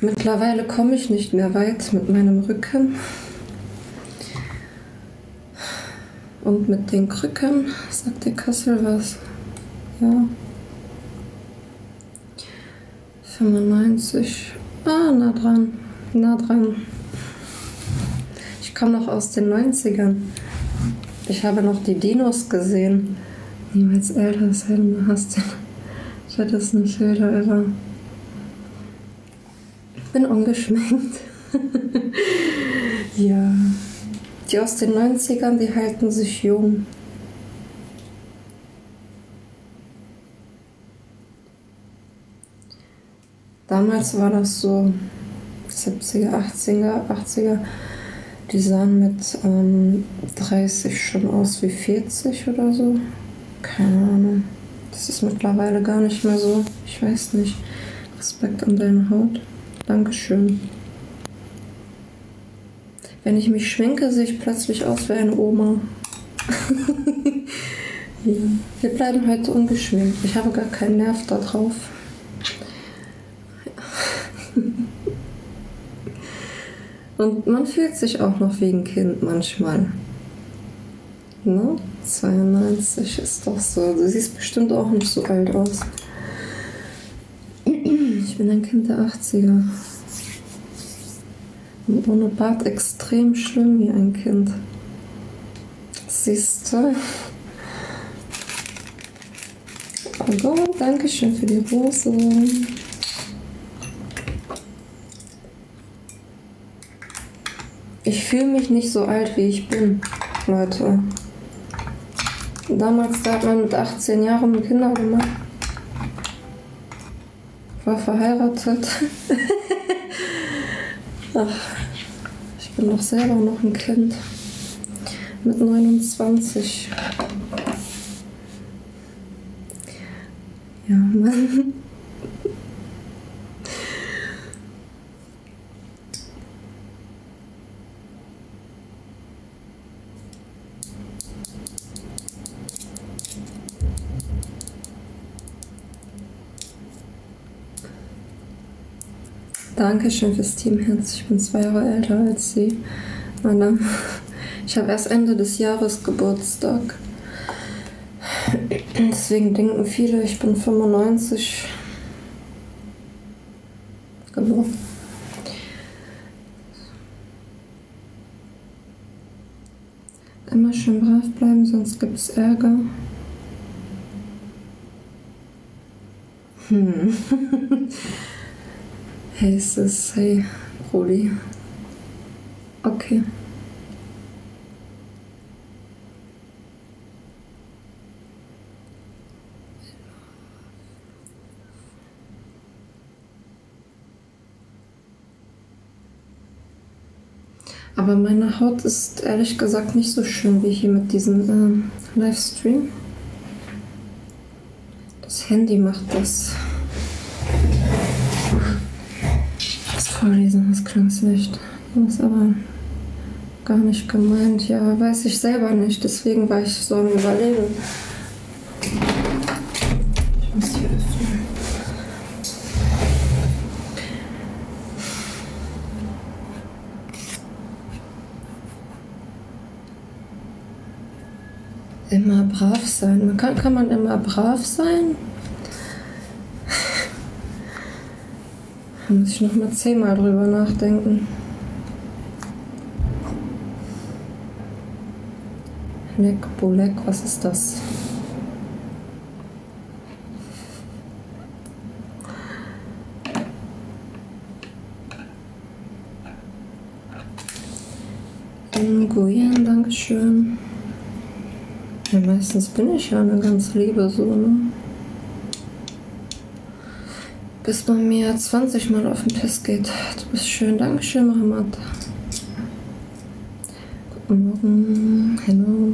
Mittlerweile komme ich nicht mehr weit mit meinem Rücken. Und mit den Krücken, sagt der Kassel was? Ja. 95. Ah, nah dran. Nah dran. Ich komme noch aus den 90ern. Ich habe noch die Dinos gesehen. Niemals älter sein, du hast den. Ich hätte es nicht älter, aber. Ich bin ungeschminkt. Ja. Die aus den 90ern, die halten sich jung. Damals war das so 70er, 80er. Die sahen mit 30 schon aus wie 40 oder so. Keine Ahnung. Das ist mittlerweile gar nicht mehr so. Ich weiß nicht. Respekt an deine Haut. Dankeschön. Wenn ich mich schminke, sehe ich plötzlich aus wie eine Oma. Ja. Wir bleiben heute ungeschminkt. Ich habe gar keinen Nerv da drauf. Und man fühlt sich auch noch wie ein Kind manchmal. Ne? 92 ist doch so. Du siehst bestimmt auch nicht so alt aus. Ich bin ein Kind der 80er. Und ohne Bart extrem schlimm wie ein Kind. Siehst du? Oh Gott, danke schön für die Rose. Ich fühle mich nicht so alt, wie ich bin, Leute. Damals, da hat man mit 18 Jahren Kinder gemacht. War verheiratet. Ach, ich bin doch selber noch ein Kind. Mit 29. Ja, Mann. Dankeschön fürs Teamherz. Ich bin 2 Jahre älter als Sie. Madame. Ich habe erst Ende des Jahres Geburtstag. Deswegen denken viele, ich bin 95 geboren. Immer schön brav bleiben, sonst gibt es Ärger. Hey Sis, hey Brudi. Okay. Aber meine Haut ist ehrlich gesagt nicht so schön wie hier mit diesem Livestream. Das Handy macht das. Das Vorlesen, das klingt schlecht. Das ist aber gar nicht gemeint. Ja, weiß ich selber nicht. Deswegen war ich so am Überlegen. Ich muss hier öffnen. Immer brav sein. Kann man immer brav sein? Da muss ich noch mal 10-mal drüber nachdenken. Leck, Bolek, was ist das? Nguyen, Dankeschön. Ja, meistens bin ich ja eine ganz liebe so, ne? Bis man mir 20 Mal auf den Piss geht. Du bist schön. Dankeschön, Mohammed. Guten Morgen. Hallo.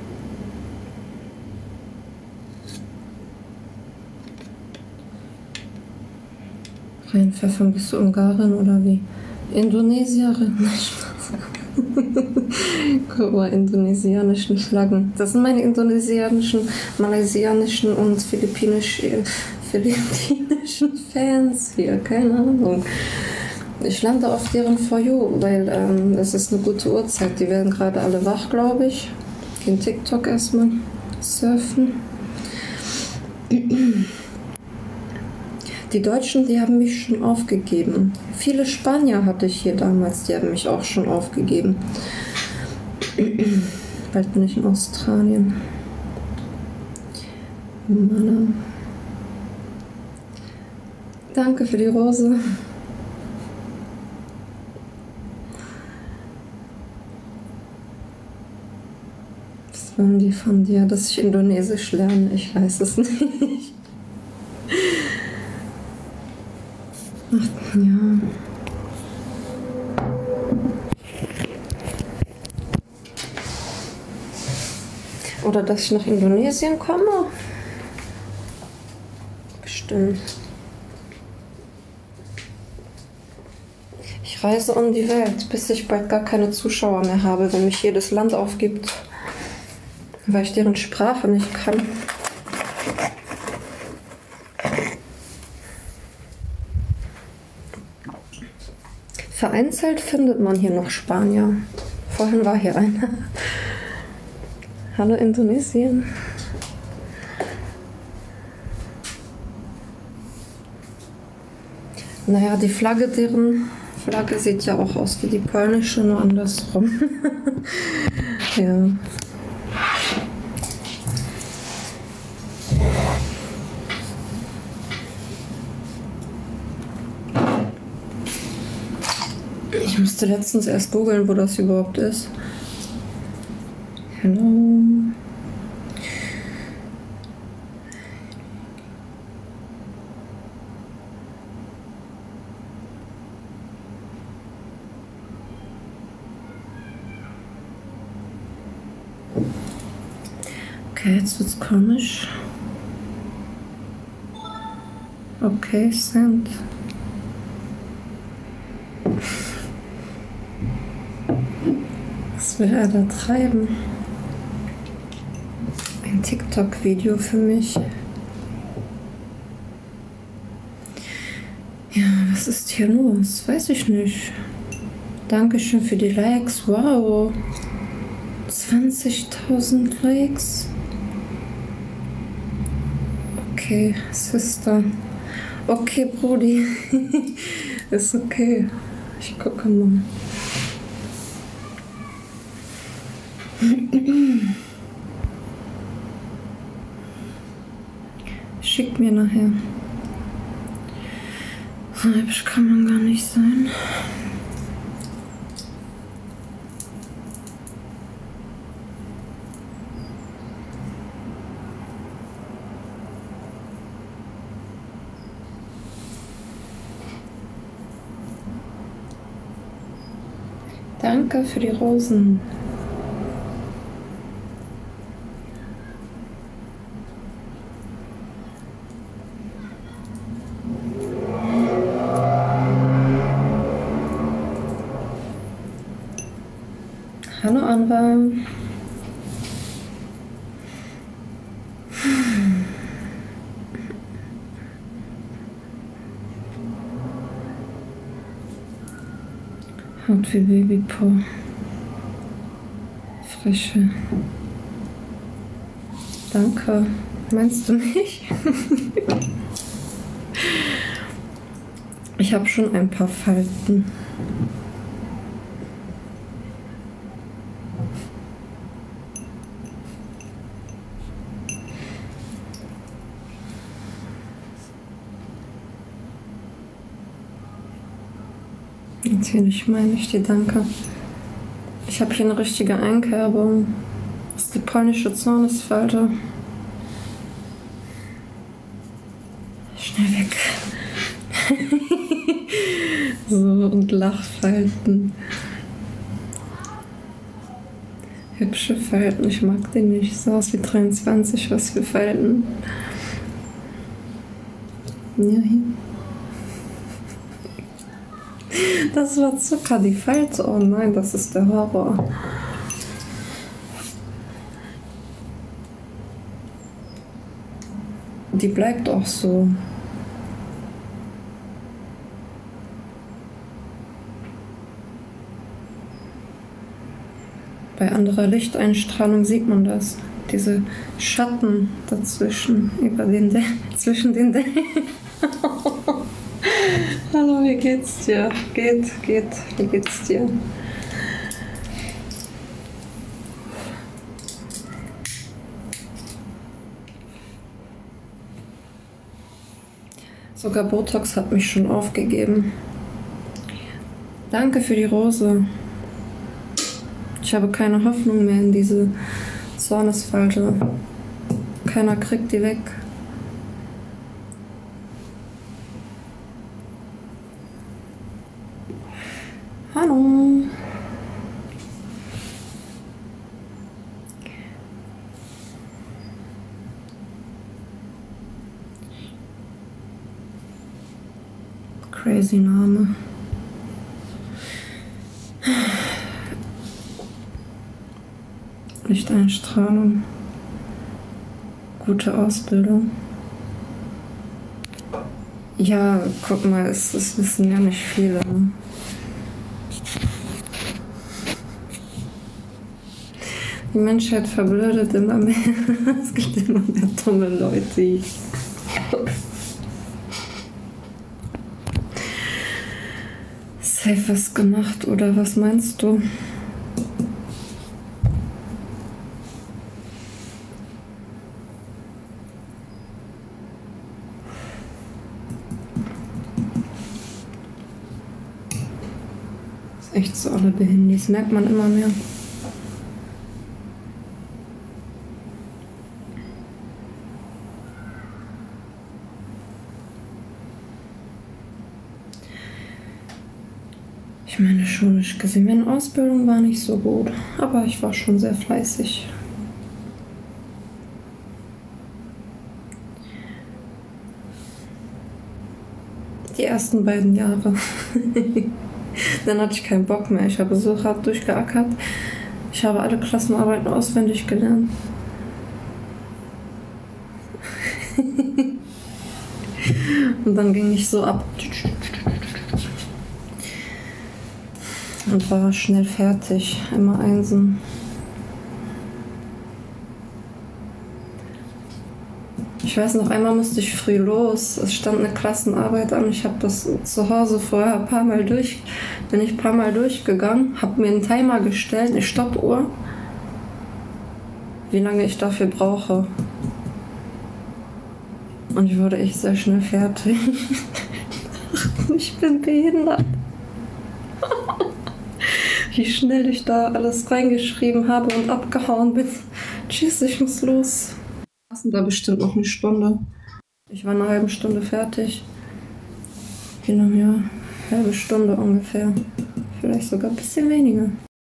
Reinpfeffern, bist du Ungarin oder wie? Indonesierin? Guck mal, indonesianischen Flaggen. Das sind meine indonesianischen, malaysianischen und philippinischen Fans hier. Keine Ahnung. Ich lande auf deren For You, weil das ist eine gute Uhrzeit. Die werden gerade alle wach, glaube ich. Gehen TikTok erstmal surfen. Die Deutschen, die haben mich schon aufgegeben. Viele Spanier hatte ich hier damals, die haben mich auch schon aufgegeben. Bald bin ich in Australien. Mann. Danke für die Rose. Was wollen die von dir? Dass ich Indonesisch lerne? Ich weiß es nicht. Ach, ja. Oder dass ich nach Indonesien komme? Bestimmt. Ich reise um die Welt, bis ich bald gar keine Zuschauer mehr habe, wenn mich jedes Land aufgibt, weil ich deren Sprache nicht kann. Vereinzelt findet man hier noch Spanier. Vorhin war hier einer. Hallo Indonesien. Naja, die Flagge, deren Flagge sieht ja auch aus wie die polnische, nur andersrum. Ja. Ich musste letztens erst googeln, wo das überhaupt ist. Hello. Okay, jetzt wird's komisch. Okay, send. Was will er da treiben? Ein TikTok-Video für mich. Ja, was ist hier los? Weiß ich nicht. Dankeschön für die Likes. Wow. 20.000 Likes. Okay, Sister. Okay, Brudi. Ist okay. Ich gucke mal. Schick mir nachher. So hübsch kann man gar nicht sein. Danke für die Rosen. Hallo Anra. Haut wie Babypo. Frische. Danke. Meinst du mich? Ich habe schon ein paar Falten. Natürlich meine ich die Danke. Ich habe hier eine richtige Einkerbung. Das ist die polnische Zornesfalte. Schnell weg. So, und Lachfalten. Hübsche Falten, ich mag die nicht. So aus wie 23, was für Falten. Ja, hier. Das war Zucker, die Falte. Oh nein, das ist der Horror. Die bleibt auch so. Bei anderer Lichteinstrahlung sieht man das. Diese Schatten dazwischen, zwischen den Dächern. Hallo, wie geht's dir? Wie geht's dir? Sogar Botox hat mich schon aufgegeben. Danke für die Rose. Ich habe keine Hoffnung mehr in diese Zornesfalte. Keiner kriegt die weg. Hallo. Crazy Name. Lichteinstrahlung. Gute Ausbildung. Ja, guck mal, es wissen ja nicht viele. Ne? Die Menschheit verblödet immer mehr. Es gibt immer mehr dumme Leute. Safe was gemacht, oder was meinst du? Ist echt so, alle Behindis, merkt man immer mehr. Ich meine, schulisch gesehen, meine Ausbildung war nicht so gut, aber ich war schon sehr fleißig. Die ersten beiden Jahre. Dann hatte ich keinen Bock mehr. Ich habe so hart durchgeackert. Ich habe alle Klassenarbeiten auswendig gelernt. Und dann ging ich so ab. Und war schnell fertig. Immer Einsen. Ich weiß noch, einmal musste ich früh los. Es stand eine Klassenarbeit an. Ich habe das zu Hause vorher bin ich ein paar Mal durchgegangen, habe mir einen Timer gestellt, eine Stoppuhr, wie lange ich dafür brauche. Und ich wurde echt sehr schnell fertig. Ich bin behindert. Wie schnell ich da alles reingeschrieben habe und abgehauen bin. Tschüss, ich muss los. Da bestimmt noch eine Stunde. Ich war eine halbe Stunde fertig. Wie lange? Ja, halbe Stunde ungefähr. Vielleicht sogar ein bisschen weniger.